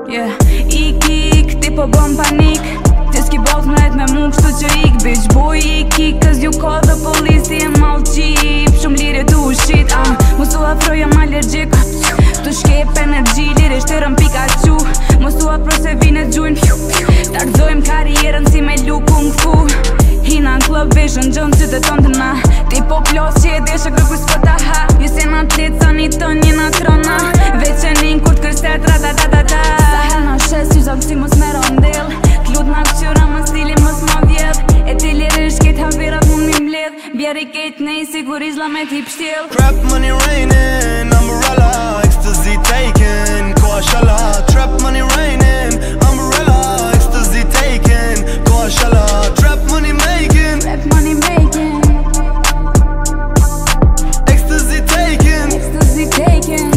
Yeah, ik, ti po bëm panik. Ti s'ki bot mrejt me mu kështu që ik. Bitch boy ik, cause you call the police. Ti e mal qip, shumë lirje du shit. Mos u afro jam allergjik. Tu shkep energji, lirje shtërën Pikachu. Mos u afro se vine gjujnë. Ta gëzojmë karierën si me lu kung fu. Hina në club vision, gjënë që të tonë të na. Ti po plos që e deshe kërkuj s'po ta ha. Ju si në atlet, sa një ton një në trona. Veqenin kur t'kërset ratatatata. Sa her në shes, ju zonë si mos me rondel. Klut në këqyra më stili mos më vjedh. E ti lirish ket havirat mund mi mbledh. Bjeri ket nej, sigur izla me t'i pështjel. Trap money raining, umbrella, ecstasy taken, koashala. Trap money raining, umbrella, ecstasy taken, koashala. Trap money making, Trap money making, ecstasy taken, ecstasy taken.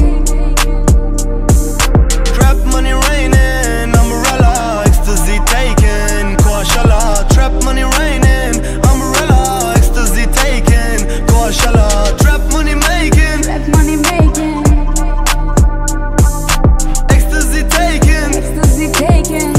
trap money raining, umbrella, ecstasy taken, koashala. Trap money raining, umbrella, ecstasy taken, koashala. Trap money making, Trap money making, ecstasy taken. ecstasy taken.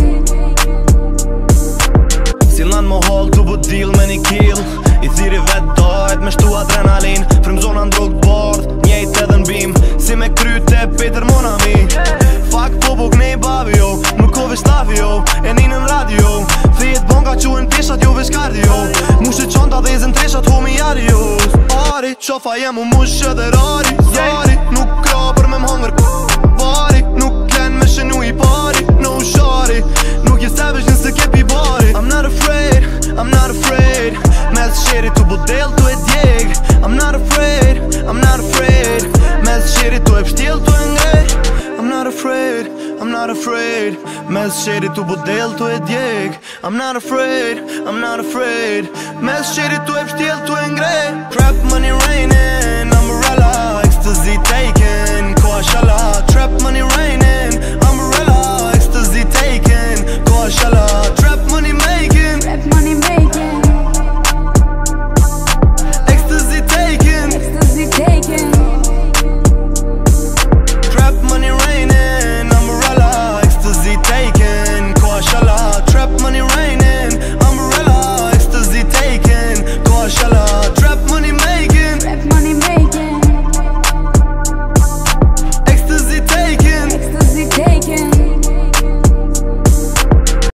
Sillan më hall të bu deal me një kill. I thiri vet dajt me shtu adrenalin. Frym zona ndrog t'bardh, njejt edhe n'bim. Si me kryte Peter Monami. Fuck po buk nej babi jo. Nuk ko vesh tafi jo, e ninën radio. Thijet bonga quen peshat jo vesh kardio. Mushe qanta dhe zën treshat homi jari jo. Ari, qofa jem u mush edhe rari. Zari, nuk kra për me m'hangër vari. Nuk len me shenu i pari. No shari, nuk je savage nëse kepi bari. I'm not afraid, I'm not afraid. Mes sherit të budel të e djeg. I'm not afraid, I'm not afraid. Mes sherit të e pështjel të e ngrej. I'm not afraid, I'm not afraid. Mes sherit të budel të e djeg. I'm not afraid, I'm not afraid. Mes sherit të e pështjel të e ngrej. Trap money raining, umbrella, ecstasy taken, koashala. Trap money raining, umbrella, ecstasy taken, koashala. Trap money